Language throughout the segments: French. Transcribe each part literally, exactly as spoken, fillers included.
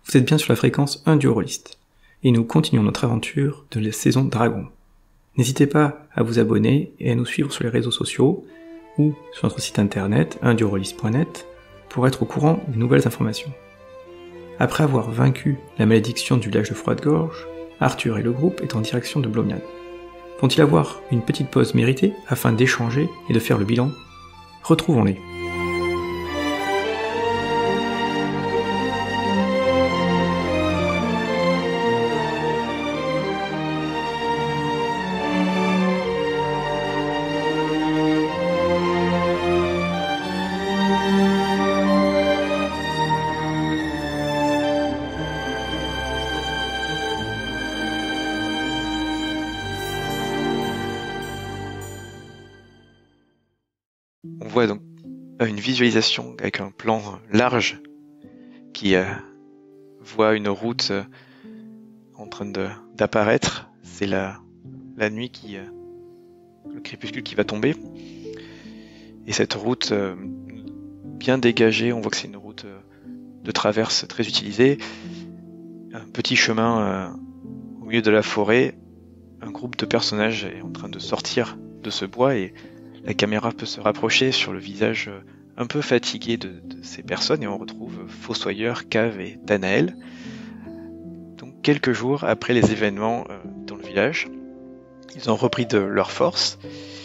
Vous êtes bien sur la fréquence un du Rollist, et nous continuons notre aventure de la saison Dragon. N'hésitez pas à vous abonner et à nous suivre sur les réseaux sociaux ou sur notre site internet un du rollist point net pour être au courant des nouvelles informations. Après avoir vaincu la malédiction du village de Froide-Gorge, Arthur et le groupe est en direction de Blomian. Vont-ils avoir une petite pause méritée afin d'échanger et de faire le bilan ? Retrouvons-les. On voit donc une visualisation avec un plan large qui euh, voit une route euh, en train de, d'apparaître. C'est la, la nuit qui, euh, le crépuscule qui va tomber. Et cette route euh, bien dégagée, on voit que c'est une route euh, de traverse très utilisée. Un petit chemin euh, au milieu de la forêt. Un groupe de personnages est en train de sortir de ce bois et la caméra peut se rapprocher sur le visage un peu fatigué de, de ces personnes et on retrouve Fossoyeur, Cave et Danaël. Donc quelques jours après les événements euh, dans le village, ils ont repris de leur force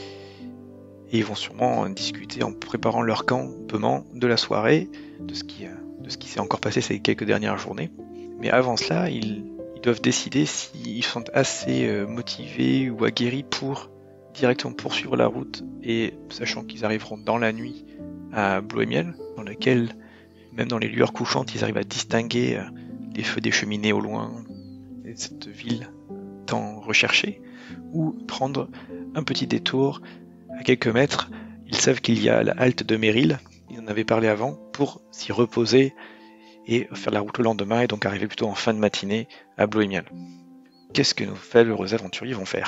et ils vont sûrement discuter en préparant leur campement de la soirée, de ce qui, euh, de ce qui s'est encore passé ces quelques dernières journées. Mais avant cela, ils, ils doivent décider s'ils sont assez euh, motivés ou aguerris pour directement poursuivre la route et sachant qu'ils arriveront dans la nuit à Bloemiel, dans laquelle, même dans les lueurs couchantes, ils arrivent à distinguer les feux des cheminées au loin, et cette ville tant recherchée, ou prendre un petit détour à quelques mètres. Ils savent qu'il y a la halte de Méril, ils en avaient parlé avant, pour s'y reposer et faire la route le lendemain et donc arriver plutôt en fin de matinée à Bloemiel. Qu'est-ce que nos valeureux aventuriers vont faire ?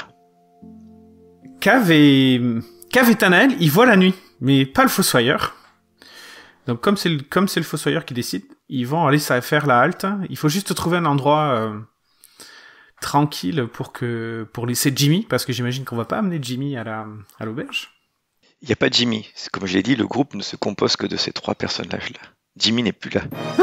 Cave et... Cave et Danaël, ils voient la nuit, mais pas le Fossoyeur. Donc comme c'est le, comme c'est le Fossoyeur qui décide, ils vont aller faire la halte. Il faut juste trouver un endroit euh, tranquille pour que pour laisser Jimmy, parce que j'imagine qu'on va pas amener Jimmy à la à l'auberge. Il n'y a pas Jimmy. C'est comme je l'ai dit, le groupe ne se compose que de ces trois personnages-là. Jimmy n'est plus là.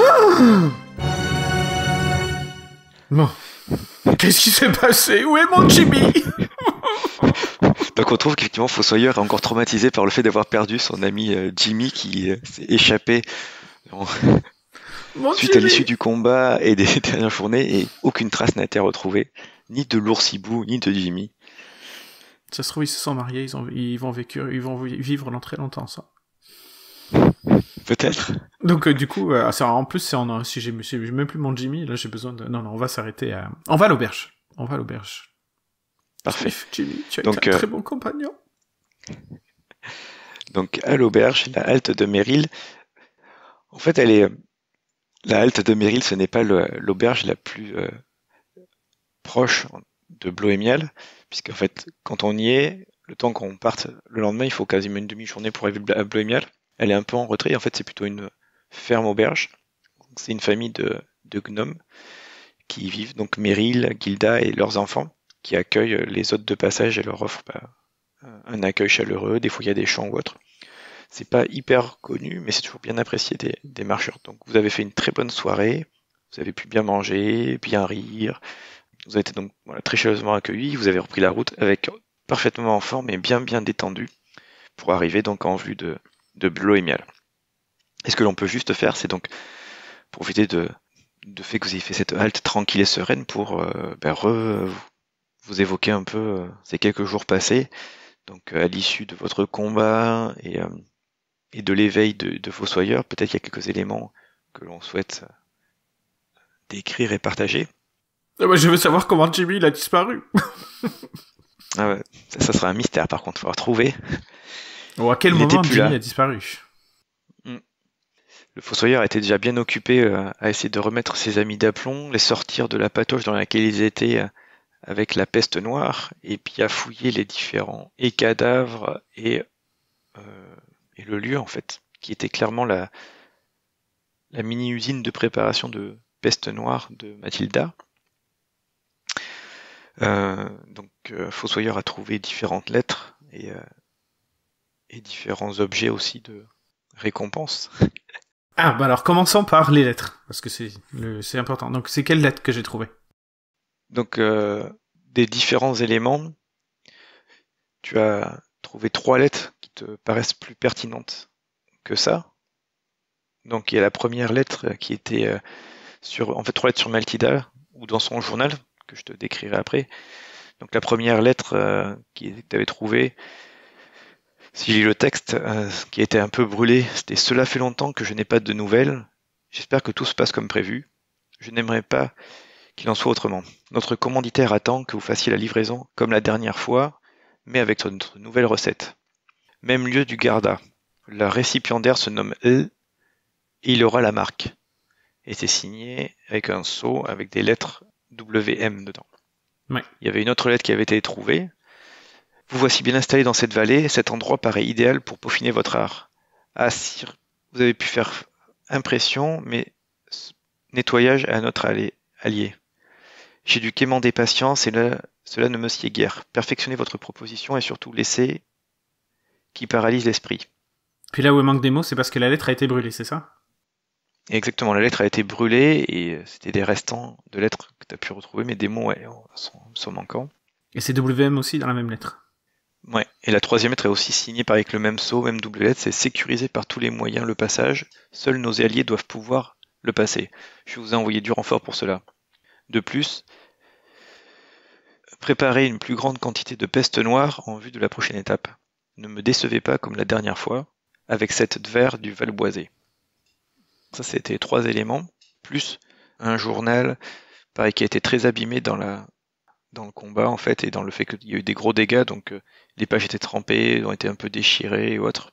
Bon. Qu'est-ce qui s'est passé ? Où est mon Jimmy ? Donc on trouve qu'effectivement Fossoyeur est encore traumatisé par le fait d'avoir perdu son ami euh, Jimmy qui euh, s'est échappé en... suite Jimmy. À l'issue du combat et des dernières journées et aucune trace n'a été retrouvée, ni de l'oursibou, ni de Jimmy. Ça se trouve ils se sont mariés, ils, ont, ils, vont, vécu, ils vont vivre dans très longtemps ça. Peut-être. Donc euh, du coup, euh, en plus c'est en, si j'ai, j'ai même plus mon Jimmy, là j'ai besoin de... Non, non, on va s'arrêter à... On va à l'auberge. On va à l'auberge. Parfait. Jimmy, tu as donc, été un euh, très bon compagnon. Donc à l'auberge, la halte de Méril, en fait elle est... La halte de Méril, ce n'est pas le, l'auberge la plus euh, proche de Bloemiel, puisqu'en fait quand on y est, le temps qu'on parte le lendemain, il faut quasiment une demi-journée pour arriver à Bloemiel. Elle est un peu en retrait, en fait c'est plutôt une ferme auberge. C'est une famille de, de gnomes qui y vivent, donc Méril, Gilda et leurs enfants, qui accueillent les hôtes de passage et leur offrent bah, un accueil chaleureux, des fois il y a des chants ou autre. C'est pas hyper connu, mais c'est toujours bien apprécié des, des marcheurs. Donc vous avez fait une très bonne soirée, vous avez pu bien manger, bien rire, vous avez été donc voilà, très chaleureusement accueillis, vous avez repris la route avec parfaitement en forme et bien bien détendu pour arriver donc en vue de, de Bloemiel. Et ce que l'on peut juste faire, c'est donc profiter de, de fait que vous ayez fait cette halte tranquille et sereine pour euh, ben, re, vous évoquer un peu euh, ces quelques jours passés, donc euh, à l'issue de votre combat et, euh, et de l'éveil de, de Fossoyeur, peut-être qu'il y a quelques éléments que l'on souhaite décrire et partager. Ah bah, je veux savoir comment Jimmy il a disparu. Ah ouais, ça, ça sera un mystère par contre, il faudra trouver. Ou à quel il moment Jimmy là. a disparu. Le Fossoyeur était déjà bien occupé euh, à essayer de remettre ses amis d'aplomb, les sortir de la patoche dans laquelle ils étaient euh, avec la peste noire, et puis à fouiller les différents et cadavres et, euh, et le lieu en fait, qui était clairement la, la mini-usine de préparation de, Peste Noire de Mathilda. Euh, donc euh, Fossoyeur a trouvé différentes lettres et, euh, et différents objets aussi de récompense. Ah, bah alors commençons par les lettres, parce que c'est, le, c'est important. Donc c'est quelles lettres que j'ai trouvées? Donc euh, des différents éléments, tu as trouvé trois lettres qui te paraissent plus pertinentes que ça. Donc il y a la première lettre qui était euh, sur, en fait trois lettres sur Mathilda, ou dans son journal, que je te décrirai après. Donc la première lettre euh, qui tu avais trouvée, si j'ai lu le texte, euh, qui a été un peu brûlé, c'était « Cela fait longtemps que je n'ai pas de nouvelles. J'espère que tout se passe comme prévu. Je n'aimerais pas qu'il en soit autrement. Notre commanditaire attend que vous fassiez la livraison comme la dernière fois, mais avec notre nouvelle recette. Même lieu du Garda. Le récipiendaire se nomme L et il aura la marque. » Et c'est signé avec un sceau avec des lettres W M dedans. Ouais. Il y avait une autre lettre qui avait été trouvée. Vous voici bien installé dans cette vallée, cet endroit paraît idéal pour peaufiner votre art. Ah, sire, vous avez pu faire impression, mais nettoyage à notre allié. J'ai dû quémander patience et là, cela ne me sied guère. Perfectionnez votre proposition et surtout laissez qui paralyse l'esprit. Puis là où il manque des mots, c'est parce que la lettre a été brûlée, c'est ça? Exactement, la lettre a été brûlée et c'était des restants de lettres que tu as pu retrouver, mais des mots ouais, sont, sont manquants. Et c'est W M aussi dans la même lettre. Ouais, et la troisième lettre est aussi signée par avec le même sceau, même double lettre, c'est sécurisé par tous les moyens le passage, seuls nos alliés doivent pouvoir le passer. Je vous ai envoyé du renfort pour cela. De plus, préparez une plus grande quantité de peste noire en vue de la prochaine étape. Ne me décevez pas comme la dernière fois, avec cette dvers du Valboisé. Ça, c'était trois éléments, plus un journal, pareil, qui a été très abîmé dans la dans le combat en fait et dans le fait qu'il y a eu des gros dégâts, donc euh, les pages étaient trempées, ont été un peu déchirées et autres.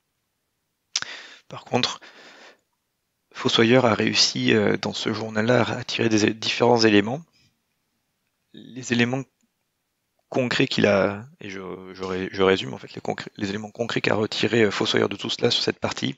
Par contre, Fossoyeur a réussi euh, dans ce journal-là à tirer des différents éléments. Les éléments concrets qu'il a, et je, je, je résume en fait les, concrets, les éléments concrets qu'a retiré euh, Fossoyeur de tout cela sur cette partie.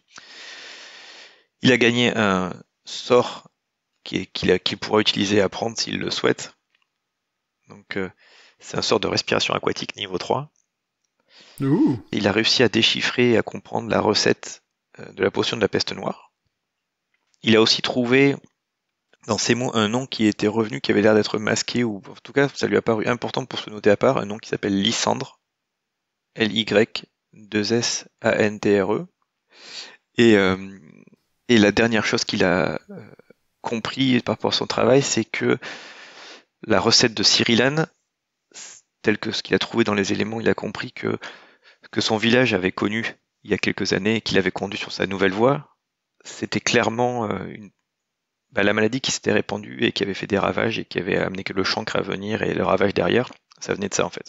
Il a gagné un sort qu'il qu'il qu'il pourra utiliser à prendre s'il le souhaite. Donc euh, c'est un sort de respiration aquatique niveau trois. Ouh. Et il a réussi à déchiffrer et à comprendre la recette euh, de la potion de la peste noire. Il a aussi trouvé dans ces mots un nom qui était revenu, qui avait l'air d'être masqué, ou en tout cas ça lui a paru important pour se noter à part, un nom qui s'appelle Lysandre, L Y deux S A N T R E. Et, euh, et la dernière chose qu'il a euh, compris par rapport à son travail, c'est que la recette de Cyrilane, telle que ce qu'il a trouvé dans les éléments, il a compris que, que son village avait connu il y a quelques années et qu'il avait conduit sur sa nouvelle voie, c'était clairement euh, une, bah, la maladie qui s'était répandue et qui avait fait des ravages et qui avait amené que le chancre à venir et le ravage derrière, ça venait de ça en fait.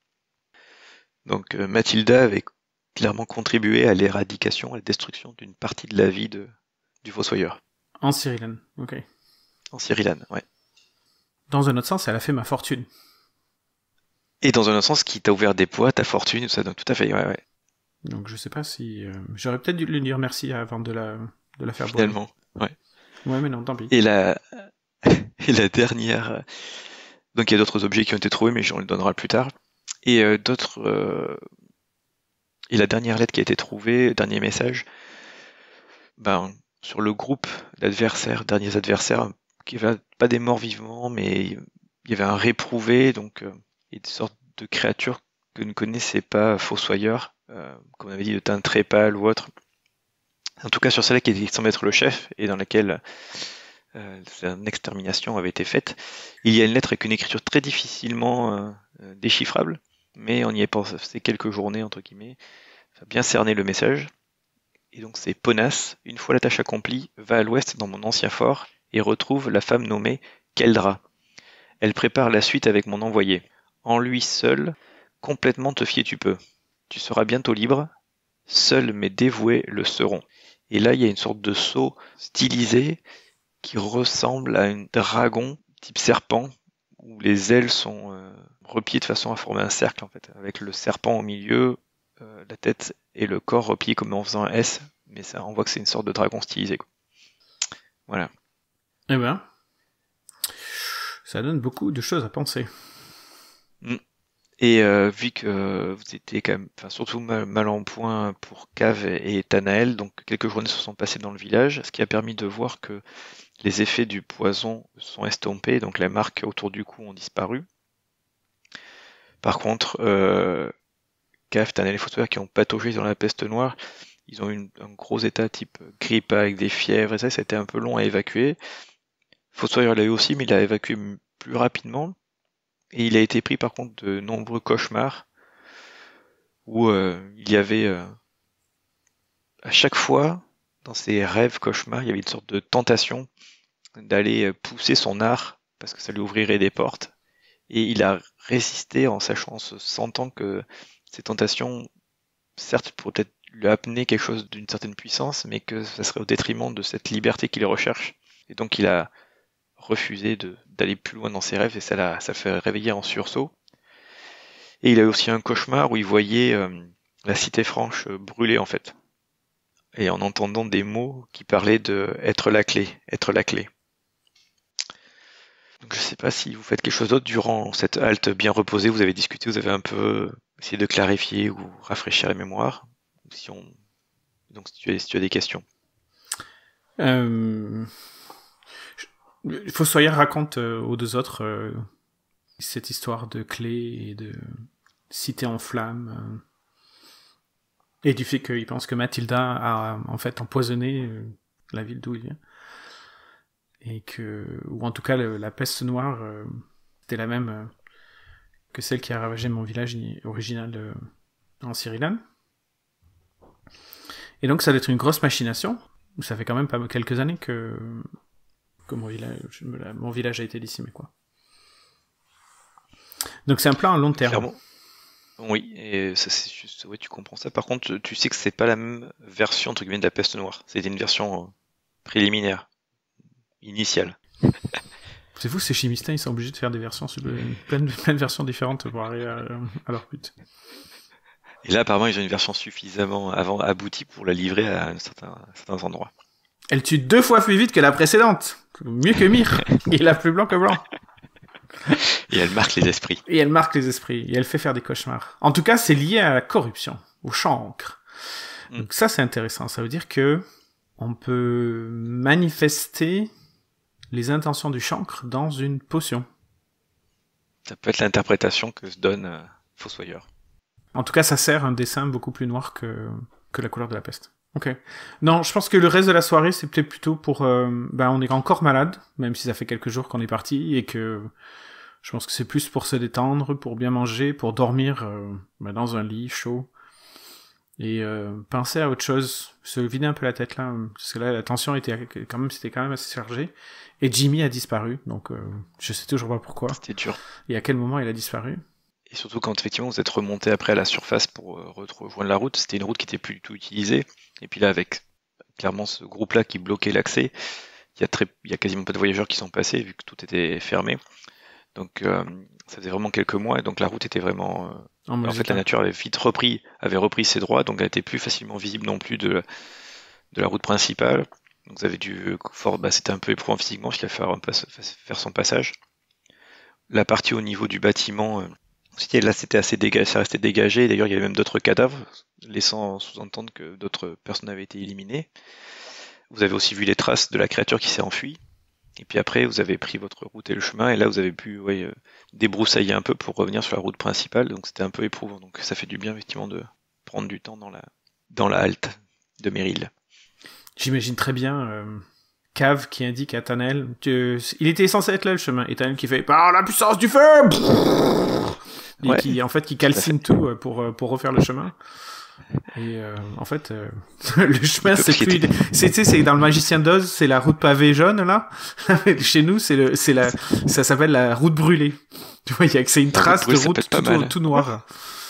Donc euh, Mathilda avait clairement contribué à l'éradication, à la destruction d'une partie de la vie de, du Fossoyeur. En Cyrilane, ok. En Cyrilane, ouais. Dans un autre sens, elle a fait ma fortune. Et dans un autre sens, qui t'a ouvert des voies, ta fortune, tout ça, donc tout à fait, ouais, ouais. Donc je sais pas si... Euh, j'aurais peut-être dû lui dire merci avant de la, de la faire Finalement, boire. Ouais. Ouais, mais non, tant pis. Et la, et la dernière... Donc il y a d'autres objets qui ont été trouvés, mais on les donnera plus tard. Et euh, d'autres... Euh... Et la dernière lettre qui a été trouvée, dernier message, ben, sur le groupe d'adversaires, derniers adversaires, qui avait pas des morts vivants, mais il y avait un réprouvé, donc euh, et des sortes de créatures que ne connaissait pas Fossoyeur, euh, comme on avait dit, de teint très pâle ou autre. En tout cas sur celle-là qui semble être le chef, et dans laquelle euh, une extermination avait été faite, il y a une lettre avec une écriture très difficilement euh, déchiffrable, mais on y est passé quelques journées, entre guillemets, ça a bien cerné le message. Et donc c'est Ponas, une fois la tâche accomplie, va à l'ouest dans mon ancien fort, et retrouve la femme nommée Keldra. Elle prépare la suite avec mon envoyé. En lui seul, complètement te fier tu peux. Tu seras bientôt libre, seuls mes dévoués le seront. Et là, il y a une sorte de sceau stylisé qui ressemble à un dragon type serpent, où les ailes sont euh, repliées de façon à former un cercle, en fait, avec le serpent au milieu, euh, la tête et le corps repliés comme en faisant un S, mais ça, on voit que c'est une sorte de dragon stylisé, quoi. Voilà. Eh ben, ça donne beaucoup de choses à penser. Et euh, vu que vous étiez quand même, enfin surtout mal, mal en point pour Cave et, et Tanael, donc quelques journées se sont passées dans le village, ce qui a permis de voir que les effets du poison sont estompés, donc les marques autour du cou ont disparu. Par contre, euh, Cave, Tanael et Fossoyeur qui ont pataugé dans la peste noire, ils ont eu une, un gros état type grippe avec des fièvres et ça, ça a été un peu long à évacuer. Fossoyeur l'a eu aussi, mais il l'a évacué plus rapidement. Et il a été pris par contre de nombreux cauchemars où euh, il y avait euh, à chaque fois dans ses rêves cauchemars, il y avait une sorte de tentation d'aller pousser son art parce que ça lui ouvrirait des portes. Et il a résisté en sachant, en se sentant que ces tentations, certes, pourraient peut-être lui amener quelque chose d'une certaine puissance, mais que ça serait au détriment de cette liberté qu'il recherche. Et donc il a refusé de, d'aller plus loin dans ses rêves et ça l'a, ça fait réveiller en sursaut. Et il a aussi un cauchemar où il voyait euh, la cité franche euh, brûler en fait. Et en entendant des mots qui parlaient de être la clé, être la clé. Donc je sais pas si vous faites quelque chose d'autre durant cette halte bien reposée, vous avez discuté, vous avez un peu essayé de clarifier ou rafraîchir la mémoire. Si on... Donc si tu as, si tu as des questions. Euh... Fossoyeur raconte euh, aux deux autres euh, cette histoire de clé et de cité en flammes euh, et du fait qu'il pense que Mathilda a en fait empoisonné euh, la ville d'où il vient et que, ou en tout cas le, la peste noire euh, c'était la même euh, que celle qui a ravagé mon village original euh, en Sirilan. Et donc ça doit être une grosse machination. Ça fait quand même pas quelques années que que mon village, mon village a été décimé, quoi. Donc c'est un plan à long terme. Clairement. Oui, et ça, c'est juste, ouais, tu comprends ça. Par contre, tu sais que c'est pas la même version entre guillemets de la peste noire. C'était une version euh, préliminaire, initiale. C'est fou, ces chimistes, ils sont obligés de faire des versions, plein de, plein de versions différentes pour arriver à, à leur but. Et là, apparemment, ils ont une version suffisamment avant aboutie pour la livrer à, un certain, à certains endroits. Elle tue deux fois plus vite que la précédente. Mieux que Myr. Il a plus blanc que blanc. Et elle marque les esprits. Et elle marque les esprits. Et elle fait faire des cauchemars. En tout cas, c'est lié à la corruption, au chancre. Mm. Donc ça, c'est intéressant. Ça veut dire que on peut manifester les intentions du chancre dans une potion. Ça peut être l'interprétation que se donne euh, Fossoyeur. En tout cas, ça sert un dessin beaucoup plus noir que, que la couleur de la peste. Ok. Non, je pense que le reste de la soirée, c'est peut-être plutôt pour... Euh, ben, on est encore malade, même si ça fait quelques jours qu'on est parti, et que je pense que c'est plus pour se détendre, pour bien manger, pour dormir euh, ben, dans un lit chaud, et euh, penser à autre chose, se vider un peu la tête, là, parce que là, la tension était quand même, c'était quand même assez chargé, et Jimmy a disparu, donc euh, je sais toujours pas pourquoi. C'était dur. Et à quel moment il a disparu. Et surtout quand effectivement vous êtes remonté après à la surface pour euh, rejoindre la route, c'était une route qui était plus du tout utilisée. Et puis là, avec clairement ce groupe-là qui bloquait l'accès, il y a très, il y a quasiment pas de voyageurs qui sont passés vu que tout était fermé. Donc euh, ça faisait vraiment quelques mois et donc la route était vraiment. Euh, en, en fait, la nature avait vite repris, avait repris ses droits, donc elle était plus facilement visible non plus de de la route principale. Donc vous avez dû fort, bah, c'était un peu éprouvant physiquement parce qu'il a fallu faire son passage. La partie au niveau du bâtiment. Euh, Là, c'était assez dégagé, ça restait dégagé. D'ailleurs, il y avait même d'autres cadavres, laissant sous-entendre que d'autres personnes avaient été éliminées. Vous avez aussi vu les traces de la créature qui s'est enfuie. Et puis après, vous avez pris votre route et le chemin. Et là, vous avez pu ouais, euh, débroussailler un peu pour revenir sur la route principale. Donc, c'était un peu éprouvant. Donc, ça fait du bien, effectivement, de prendre du temps dans la, dans la halte de Meryl. J'imagine très bien euh, Cave qui indique à Tanael que il était censé être là, le chemin. Et Tanael qui fait « Par la puissance du feu !» Et ouais, qui, en fait, qui calcine tout, tout pour, pour refaire le chemin. Et euh, en fait, euh, le chemin, c'est plus... C'est, c'est, c'est dans le Magicien d'Oz, c'est la route pavée jaune, là. Chez nous, c'est le, c'est la, ça s'appelle la route brûlée. Tu vois, c'est une trace de route tout, tout, tout noire.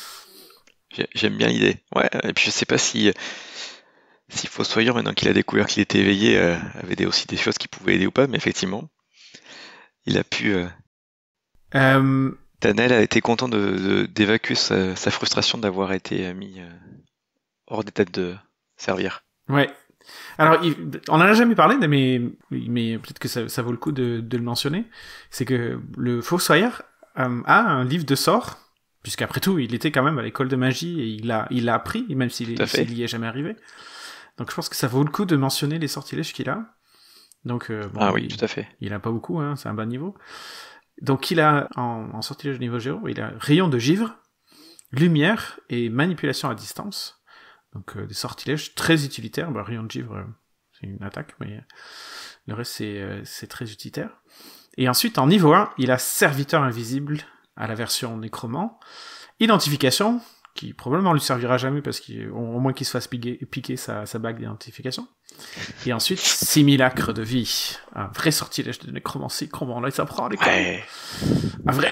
J'aime bien l'idée. Ouais, et puis je sais pas si... Si Fossoyeur, maintenant qu'il a découvert qu'il était éveillé, euh, avait des, aussi des choses qui pouvaient aider ou pas, mais effectivement, il a pu... Euh... Euh... Tanael a été content de, de, d'évacuer sa, sa frustration d'avoir été mis euh, hors d'état de servir. Ouais. Alors, il, on en a jamais parlé, mais, mais peut-être que ça, ça vaut le coup de, de le mentionner. C'est que le Fossoyeur euh, a un livre de sorts, puisqu'après tout, il était quand même à l'école de magie et il l'a il a appris, même s'il, s'il y est jamais arrivé. Donc, je pense que ça vaut le coup de mentionner les sortilèges qu'il a. Donc, euh, bon, ah oui, il, tout à fait. Il a pas beaucoup, hein, c'est un bas niveau. Donc, il a, en, en sortilège niveau zéro, il a rayon de givre, lumière et manipulation à distance. Donc euh, des sortilèges très utilitaires. Bah, rayon de givre, euh, c'est une attaque, mais le reste c'est, euh, c'est très utilitaire. Et ensuite, en niveau un, il a serviteur invisible à la version nécromant. Identification, qui probablement lui servira jamais parce qu'au moins qu'il se fasse piquer, piquer sa, sa bague d'identification. Et ensuite, simulacre de vie. Un vrai sortilège de nécromancie, comment on les apprend à l'école. Ouais. Un vrai.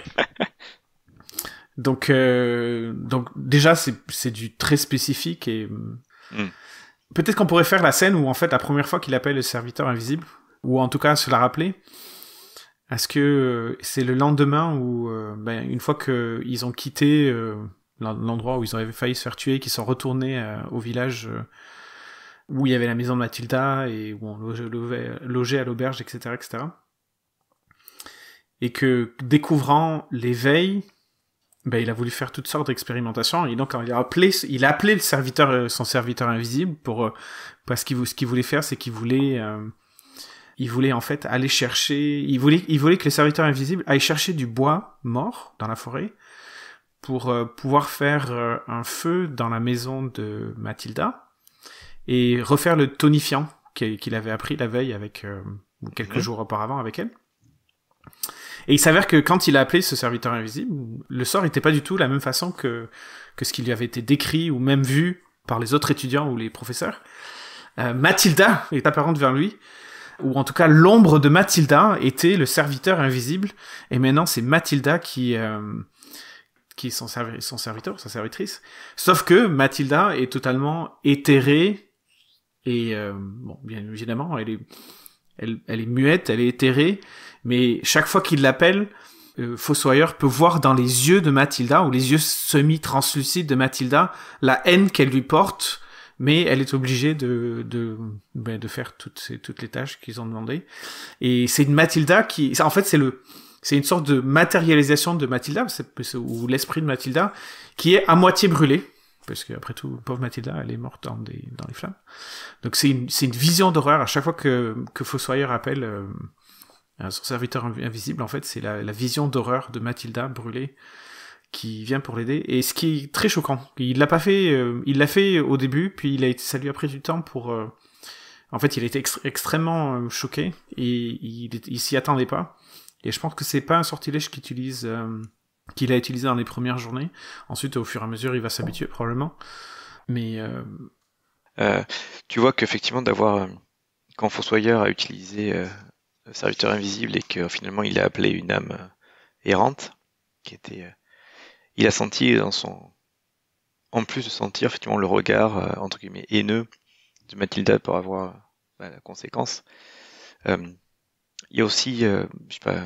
Donc, euh, donc déjà, c'est, c'est du très spécifique et mm. peut-être qu'on pourrait faire la scène où, en fait, la première fois qu'il appelle le serviteur invisible, ou en tout cas se la rappeler, est-ce que c'est le lendemain où, euh, ben, une fois qu'ils ont quitté euh, l'endroit où ils avaient failli se faire tuer, qu'ils sont retournés euh, au village euh, où il y avait la maison de Mathilda et où on logeait, logeait, logeait à l'auberge, et cetera, et cetera. Et que, découvrant l'éveil, ben, il a voulu faire toutes sortes d'expérimentations, et donc il a appelé, il a appelé le serviteur, son serviteur invisible pour, parce qu'il, ce qu'il voulait faire, c'est qu'il voulait, euh, il voulait en fait aller chercher, il voulait, il voulait que le serviteur invisible aille chercher du bois mort dans la forêt pour euh, pouvoir faire euh, un feu dans la maison de Mathilda et refaire le tonifiant qu'il, qu'il avait appris la veille avec, euh, ou quelques mmh. jours auparavant avec elle. Et il s'avère que quand il a appelé ce serviteur invisible, le sort n'était pas du tout la même façon que, que ce qui lui avait été décrit ou même vu par les autres étudiants ou les professeurs. Euh, Mathilda est apparente vers lui, ou en tout cas l'ombre de Mathilda était le serviteur invisible, et maintenant c'est Mathilda qui, euh, qui est son, servi- son serviteur, sa servitrice. Sauf que Mathilda est totalement éthérée, et euh, bon, bien évidemment, elle est, elle, elle est muette, elle est éthérée, mais chaque fois qu'il l'appelle, euh, Fossoyeur peut voir dans les yeux de Mathilda, ou les yeux semi-translucides de Mathilda, la haine qu'elle lui porte, mais elle est obligée de de ben, de faire toutes ces, toutes les tâches qu'ils ont demandées. Et c'est une Mathilda qui, en fait, c'est le c'est une sorte de matérialisation de Mathilda, c'est, c'est, ou l'esprit de Mathilda, qui est à moitié brûlé, parce qu'après tout, pauvre Mathilda, elle est morte dans des dans les flammes. Donc c'est une c'est une vision d'horreur à chaque fois que que Fossoyeur appelle euh, son serviteur invisible. En fait, c'est la, la vision d'horreur de Mathilda brûlée qui vient pour l'aider, et ce qui est très choquant. Il l'a pas fait, euh, il l'a fait au début, puis il a été, ça lui a pris du temps pour. Euh, en fait, il a été ext- extrêmement euh, choqué et il, il, il s'y attendait pas. Et je pense que c'est pas un sortilège qu'il utilise, euh, qu'il a utilisé dans les premières journées. Ensuite, au fur et à mesure, il va s'habituer probablement. Mais euh... Euh, tu vois qu'effectivement, d'avoir euh, quand Fossoyeur a utilisé euh, le serviteur invisible et que finalement il a appelé une âme euh, errante, qui était euh, il a senti dans son, en plus de sentir effectivement le regard euh, entre guillemets haineux de Mathilda pour avoir bah, la conséquence. Euh, il y a aussi, euh, je sais pas,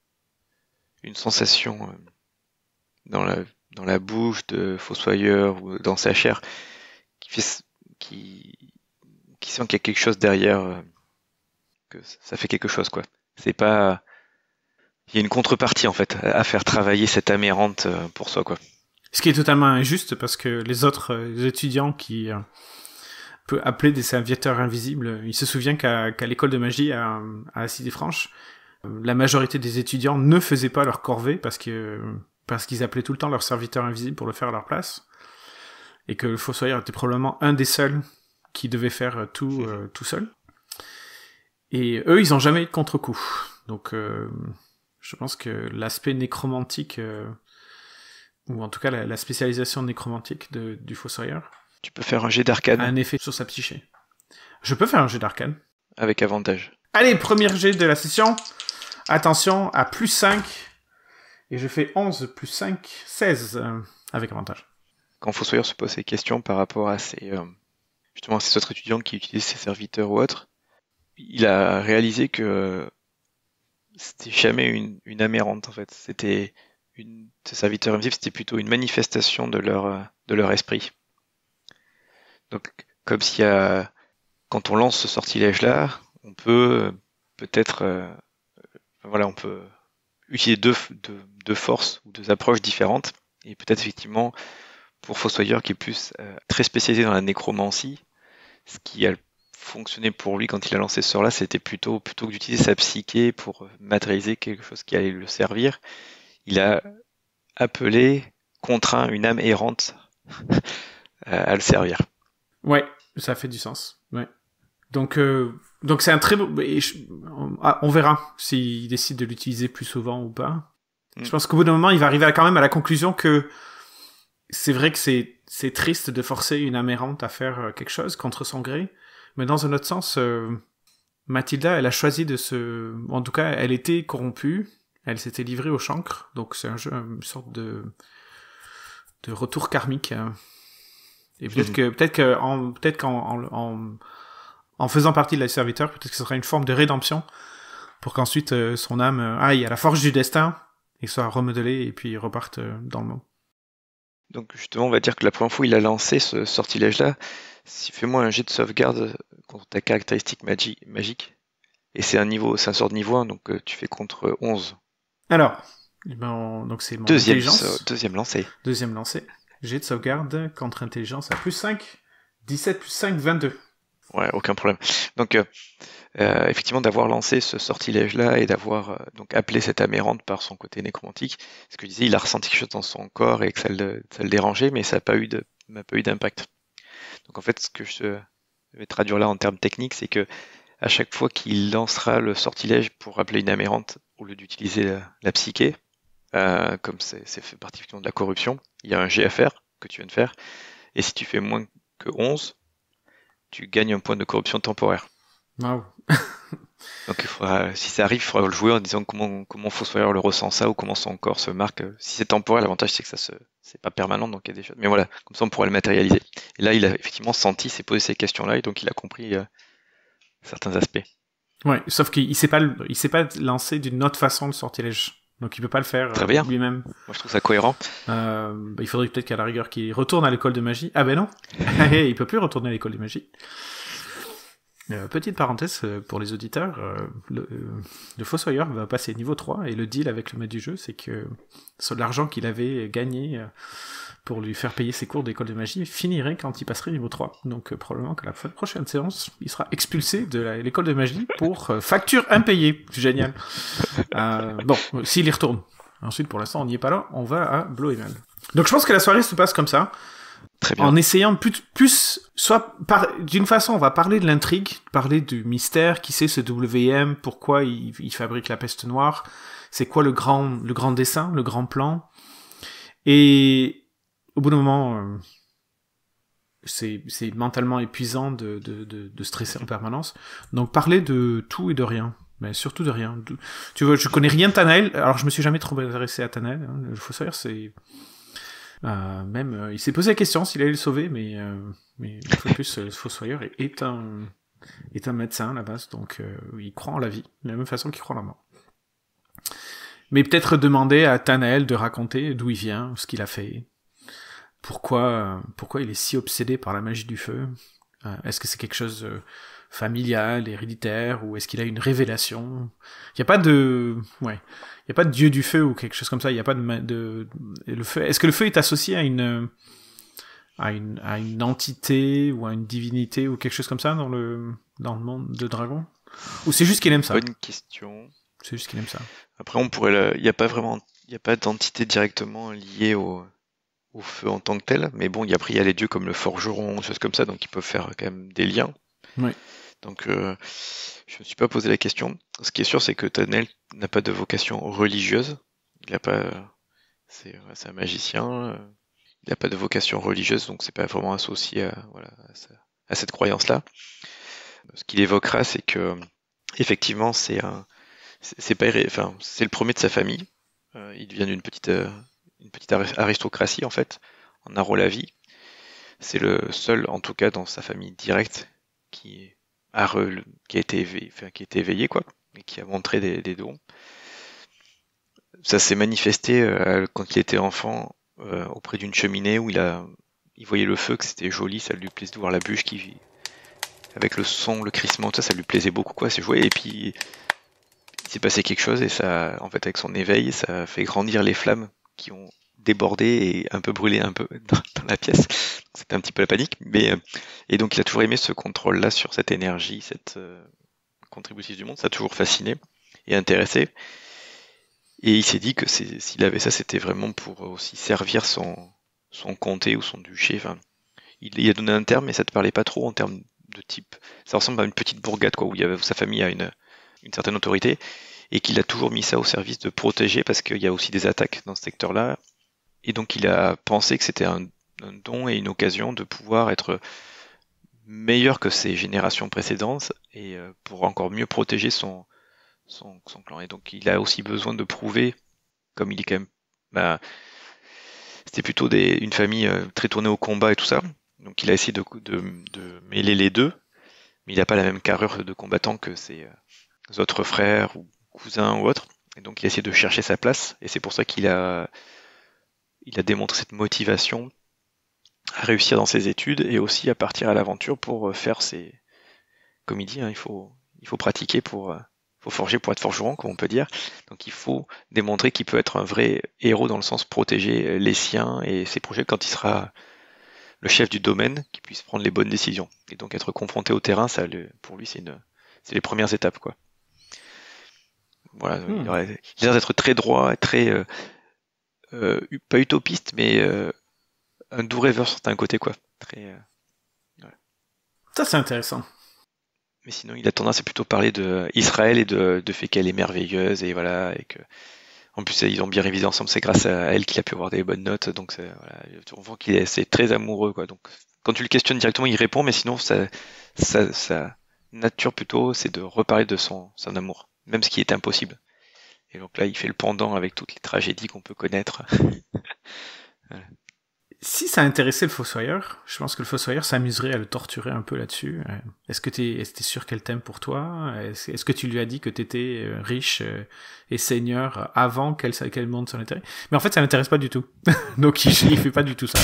une sensation euh, dans la dans la bouche de Fossoyeur ou dans sa chair qui fait qui qui sent qu'il y a quelque chose derrière, euh, que ça fait quelque chose quoi. C'est pas Il y a une contrepartie en fait à faire travailler cette âme errante pour soi quoi. Ce qui est totalement injuste parce que les autres euh, étudiants qui euh, peuvent appeler des serviteurs invisibles, il se souvient qu'à, qu'à l'école de magie à, à la Cité-Franche, euh, la majorité des étudiants ne faisaient pas leur corvée parce que parce qu'ils appelaient tout le temps leur serviteur invisible pour le faire à leur place, et que le Fossoyeur était probablement un des seuls qui devait faire tout euh, tout seul. Et eux, ils ont jamais eu de contre-coup. Donc euh, je pense que l'aspect nécromantique, euh, ou en tout cas la, la spécialisation nécromantique de, du Fossoyeur, tu peux faire un jet d'arcane, a un effet sur sa psyché. Je peux faire un jet d'arcane. Avec avantage. Allez, premier jet de la session. Attention, à plus cinq. Et je fais onze plus cinq, seize, euh, avec avantage. Quand Fossoyeur se pose ces questions par rapport à ces, euh, justement, ces autres étudiants qui utilisent ses serviteurs ou autres, il a réalisé que c'était jamais une, une âme errante en fait. C'était une, ces serviteurs invisibles, c'était plutôt une manifestation de leur, de leur esprit. Donc, comme s'il y a quand on lance ce sortilège-là, on peut euh, peut-être, euh, voilà, on peut utiliser deux, deux, deux forces ou deux approches différentes. Et peut-être effectivement, pour Fossoyeur qui est plus euh, très spécialisé dans la nécromancie, ce qui a fonctionné pour lui quand il a lancé ce sort-là, c'était plutôt, plutôt que d'utiliser sa psyché pour matérialiser quelque chose qui allait le servir, il a appelé, contraint une âme errante à le servir. Ouais, ça fait du sens. Ouais. Donc, euh, donc c'est un très beau. et je- On, ah, on verra s'il décide de l'utiliser plus souvent ou pas. Mm. Je pense qu'au bout d'un moment, il va arriver à- quand même à la conclusion que c'est vrai que c'est c'est triste de forcer une âme errante à faire euh, quelque chose contre son gré, mais dans un autre sens, euh, Mathilda, elle a choisi de se. En tout cas, elle était corrompue. Elle s'était livrée au chancre, donc c'est un jeu, une sorte de de retour karmique. hein. Et peut-être Mhm. que peut-être que en peut-être qu'en en, en, en faisant partie de la serviteur, peut-être que ce sera une forme de rédemption pour qu'ensuite euh, son âme euh, aille à la forge du destin et soit remodelée et puis reparte euh, dans le monde. Donc justement, on va dire que la première fois où il a lancé ce sortilège-là, si fais-moi un jet de sauvegarde contre ta caractéristique magi- magique. Et c'est un niveau, c'est un sort de niveau un, donc euh, tu fais contre onze. Alors, eh ben, on- donc c'est mon Deuxième, intelligence. so- deuxième lancé. Deuxième lancé. Jet de sauvegarde contre intelligence à plus cinq. dix-sept plus cinq, vingt-deux. Ouais, aucun problème. Donc euh, euh, effectivement, d'avoir lancé ce sortilège-là et d'avoir euh, donc appelé cette âme errante par son côté nécromantique, ce que je disais, il a ressenti quelque chose dans son corps et que ça le, ça le dérangeait, mais ça n'a pas eu de, n'a pas eu d'impact. Donc en fait, ce que je vais traduire là en termes techniques, c'est que à chaque fois qu'il lancera le sortilège pour appeler une âme errante, au lieu d'utiliser la, la psyché, euh, comme c'est, c'est fait partie effectivement de la corruption, il y a un jet à faire que tu viens de faire, et si tu fais moins que onze, tu gagnes un point de corruption temporaire. Waouh. Donc il faudra, si ça arrive, il faudra le jouer en disant comment comment Fossoyeur le ressent ça ou comment son corps se marque. Si c'est temporaire, l'avantage c'est que ça se, c'est pas permanent, donc il y a des choses. Mais voilà, comme ça on pourra le matérialiser. Et là, il a effectivement senti, s'est posé ces questions-là, et donc il a compris euh, certains aspects. Ouais, sauf qu'il il sait pas, le- il sait pas lancer d'une autre façon le sortilège. Donc il peut pas le faire Très euh, bien. lui-même. Moi, je trouve ça cohérent. Euh, bah, il faudrait peut-être qu'à la rigueur qu'il retourne à l'école de magie. Ah ben non, il peut plus retourner à l'école de magie. Euh, petite parenthèse euh, pour les auditeurs, euh, le, euh, le Fossoyeur va passer niveau trois et le deal avec le maître du jeu, c'est que sur l'argent qu'il avait gagné euh, pour lui faire payer ses cours d'école de magie finirait quand il passerait niveau trois. Donc euh, probablement qu'à la fin de prochaine séance, il sera expulsé de la- l'école de magie pour euh, facture impayée. Génial. Euh, bon, euh, s'il y retourne. Ensuite, pour l'instant, on n'y est pas là, on va à Bloemen. Donc je pense que la soirée se passe comme ça. Très bien. En essayant de plus, plus soit par, d'une façon, on va parler de l'intrigue, parler du mystère, qui c'est ce W M, pourquoi il, il fabrique la peste noire, c'est quoi le grand, le grand dessin, le grand plan. Et au bout d'un moment, euh, c'est, c'est mentalement épuisant de, de, de, de stresser en permanence. Donc parler de tout et de rien. Mais surtout de rien. De- tu vois, je connais rien de Tanael, alors je me suis jamais trop intéressé à Tanael. Hein. Il faut savoir, c'est... Euh, même, euh, il s'est posé la question s'il allait le sauver, mais, euh, mais une fois de plus, euh, Fossoyeur est, est un est un médecin à la base, donc euh, il croit en la vie, de la même façon qu'il croit en la mort. Mais peut-être demander à Tanael de raconter d'où il vient, ce qu'il a fait, pourquoi euh, pourquoi il est si obsédé par la magie du feu. Euh, est-ce que c'est quelque chose euh, familial, héréditaire, ou est-ce qu'il a une révélation? Il n'y a pas de... Ouais. Il n'y a pas de dieu du feu ou quelque chose comme ça. Il n'y a pas de, ma- de, le feu. Est-ce que le feu est associé à une, à une, à une entité ou à une divinité ou quelque chose comme ça dans le, dans le monde de Dragon? Ou c'est juste qu'il aime ça? Bonne question. C'est juste qu'il aime ça. Après, on pourrait, le- il n'y a pas vraiment, il n'y a pas d'entité directement liée au, au feu en tant que tel, mais bon, il y a, après, il y a les dieux comme le forgeron, des choses comme ça, donc ils peuvent faire quand même des liens. Oui. Donc, euh, je me suis pas posé la question. Ce qui est sûr, c'est que Tanael n'a pas de vocation religieuse. Il a pas, c'est, c'est un magicien. euh, Il n'a pas de vocation religieuse, donc c'est pas vraiment associé à, voilà, à, sa- à cette croyance-là. Ce qu'il évoquera, c'est que effectivement, c'est un, c'est c'est pas, irré- enfin, c'est le premier de sa famille. Euh, il vient d'une petite, euh, une petite ari- aristocratie en fait, en Arolavie. C'est le seul, en tout cas dans sa famille directe, qui a, re- qui a été éveillé, enfin, qui a été éveillé quoi, et qui a montré des, des dons. Ça s'est manifesté euh, quand il était enfant euh, auprès d'une cheminée où il a, il voyait le feu, que c'était joli, ça lui plaisait de voir la bûche qui, avec le son, le crissement, tout ça, ça lui plaisait beaucoup, quoi, c'est joué. Et puis, il s'est passé quelque chose, et ça, en fait, avec son éveil, ça a fait grandir les flammes qui ont débordé et un peu brûlé un peu dans, dans la pièce. C'était un petit peu la panique, mais, et donc il a toujours aimé ce contrôle-là sur cette énergie, cette euh, contributrice du monde, ça a toujours fasciné et intéressé. Et il s'est dit que c'est, s'il avait ça, c'était vraiment pour aussi servir son, son comté ou son duché. Enfin, il, il a donné un terme, mais ça te parlait pas trop en termes de type. Ça ressemble à une petite bourgade, quoi, où il y avait, où sa famille a une, une certaine autorité, et qu'il a toujours mis ça au service de protéger, parce qu'il y a aussi des attaques dans ce secteur-là. Et donc il a pensé que c'était un, un don et une occasion de pouvoir être meilleur que ses générations précédentes, et euh, pour encore mieux protéger son Son, son clan. Et donc il a aussi besoin de prouver, comme il est quand même, bah, c'était plutôt des, une famille euh, très tournée au combat et tout ça, donc il a essayé de, de, de mêler les deux, mais il n'a pas la même carrure de combattant que ses euh, autres frères ou cousins ou autres, et donc il a essayé de chercher sa place, et c'est pour ça qu'il a, il a démontré cette motivation à réussir dans ses études, et aussi à partir à l'aventure pour faire ses, comme il dit, hein, il faut, il faut pratiquer pour faut forger pour être forgeron, comme on peut dire. Donc il faut démontrer qu'il peut être un vrai héros dans le sens protéger les siens et ses projets quand il sera le chef du domaine, qu'il puisse prendre les bonnes décisions. Et donc être confronté au terrain, ça, pour lui, c'est une, c'est les premières étapes, quoi. Voilà, hmm. il, aurait, il a l'air d'être très droit, très euh, euh, pas utopiste, mais euh, un doux rêveur sur certains côtés, quoi. Très. Euh, voilà. Ça c'est intéressant. Mais sinon, il a tendance à plutôt parler de Israël et de, de fait qu'elle est merveilleuse, et voilà, et que, en plus, ils ont bien révisé ensemble, c'est grâce à elle qu'il a pu avoir des bonnes notes, donc c'est, voilà, on voit qu'il est, c'est très amoureux, quoi. Donc, quand tu le questionnes directement, il répond, mais sinon, sa, sa, sa nature plutôt, c'est de reparler de son, son amour, même ce qui est impossible. Et donc là, il fait le pendant avec toutes les tragédies qu'on peut connaître. Voilà. Si ça intéressait le Fossoyeur, je pense que le Fossoyeur s'amuserait à le torturer un peu là-dessus. Est-ce que t'es, est-ce que t'es sûr qu'elle t'aime pour toi? Est-ce, est-ce que tu lui as dit que t'étais riche et seigneur avant qu'elle, qu'elle monte son intérêt? Mais en fait, ça l'intéresse pas du tout. Donc, il, il fait pas du tout ça.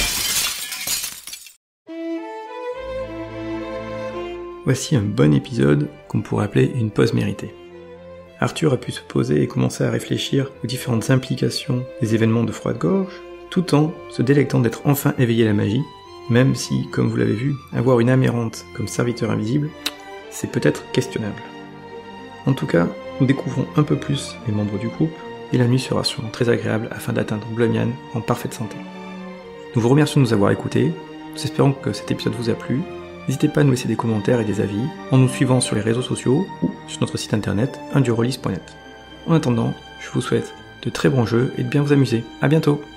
Voici un bon épisode qu'on pourrait appeler une pause méritée. Arthur a pu se poser et commencer à réfléchir aux différentes implications des événements de Froide-Gorge, tout en se délectant d'être enfin éveillé à la magie, même si, comme vous l'avez vu, avoir une âme errante comme serviteur invisible, c'est peut-être questionnable. En tout cas, nous découvrons un peu plus les membres du groupe, et la nuit sera sûrement très agréable afin d'atteindre Blumian en parfaite santé. Nous vous remercions de nous avoir écoutés, nous espérons que cet épisode vous a plu. N'hésitez pas à nous laisser des commentaires et des avis en nous suivant sur les réseaux sociaux ou sur notre site internet un dieu release point net. En attendant, je vous souhaite de très bons jeux et de bien vous amuser. À bientôt!